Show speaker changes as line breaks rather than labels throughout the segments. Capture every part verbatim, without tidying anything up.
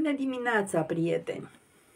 Bună dimineața, prieteni!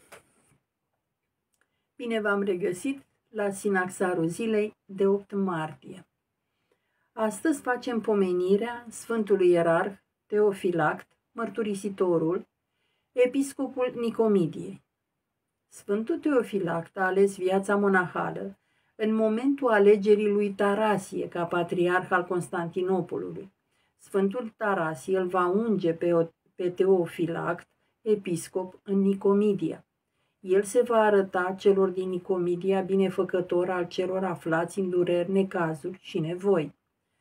Bine v-am regăsit la Sinaxarul zilei de opt martie. Astăzi facem pomenirea Sfântului Ierarh Teofilact, mărturisitorul, episcopul Nicomidiei. Sfântul Teofilact a ales viața monahală în momentul alegerii lui Tarasie ca patriarh al Constantinopolului. Sfântul Tarasie îl va unge pe, pe Teofilact episcop în Nicomedia. El se va arăta celor din Nicomedia binefăcător al celor aflați în dureri, necazuri și nevoi.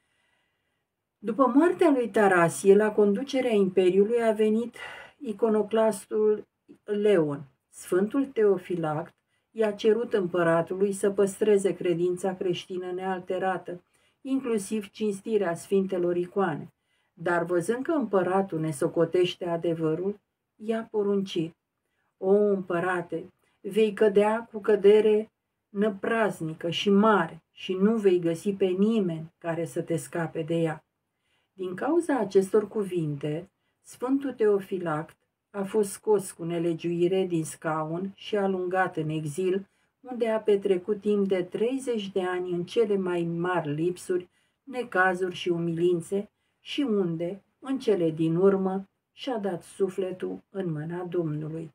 După moartea lui Tarasie, la conducerea imperiului a venit iconoclastul Leon. Sfântul Teofilact i-a cerut împăratului să păstreze credința creștină nealterată, inclusiv cinstirea sfintelor icoane. Dar văzând că împăratul ne socotește adevărul, i-a poruncit: O, împărate, vei cădea cu cădere năpraznică și mare și nu vei găsi pe nimeni care să te scape de ea. Din cauza acestor cuvinte, Sfântul Teofilact a fost scos cu nelegiuire din scaun și alungat în exil, unde a petrecut timp de treizeci de ani în cele mai mari lipsuri, necazuri și umilințe și unde, în cele din urmă, și-a dat sufletul în mâna Domnului.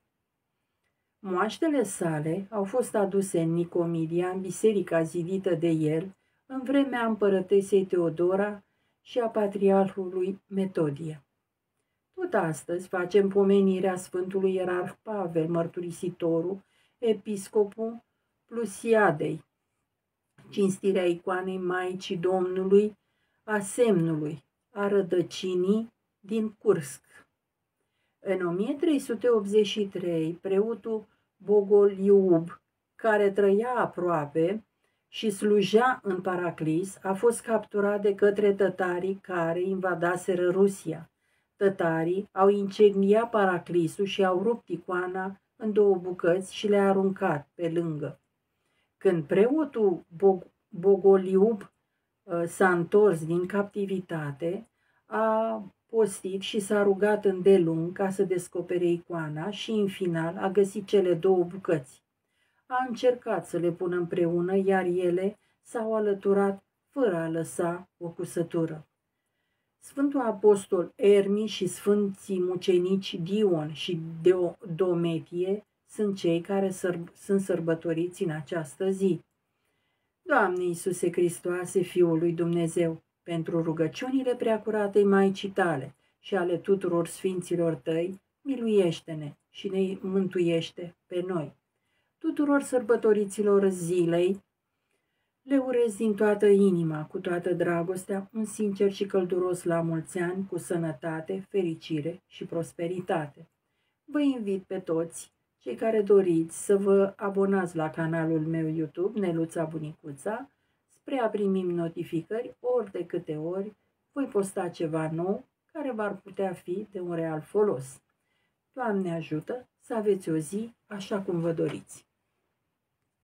Moaștele sale au fost aduse în Nicomedia, în biserica zidită de el, în vremea împărătesei Teodora și a patriarhului Metodia. Tot astăzi facem pomenirea Sfântului Ierarh Pavel, mărturisitorul, episcopul Plusiadei, cinstirea icoanei Maicii Domnului, a semnului, a rădăcinii din Kursk. În o mie trei sute optzeci și trei, preotul Bogoliub, care trăia aproape și slujea în Paraclis, a fost capturat de către tătarii care invadaseră Rusia. Tătarii au incendiat Paraclisul și au rupt icoana în două bucăți și le-a aruncat pe lângă. Când preotul Bog Bogoliub uh, s-a întors din captivitate, a postit și s-a rugat îndelung ca să descopere icoana și, în final, a găsit cele două bucăți. A încercat să le pună împreună, iar ele s-au alăturat fără a lăsa o cusătură. Sfântul Apostol Ermi și Sfânții Mucenici Dion și Dometie sunt cei care sărb sunt sărbătoriți în această zi. Doamne Iisuse Hristoase, Fiul lui Dumnezeu, pentru rugăciunile preacuratei Maicii tale și ale tuturor sfinților tăi, miluiește-ne și ne mântuiește pe noi. Tuturor sărbătoriților zilei le urez din toată inima, cu toată dragostea, un sincer și călduros la mulți ani, cu sănătate, fericire și prosperitate. Vă invit pe toți, cei care doriți, să vă abonați la canalul meu YouTube, Neluța Bunicuța, spre a primi notificări ori de câte ori voi posta ceva nou care v-ar putea fi de un real folos. Doamne ajută să aveți o zi așa cum vă doriți!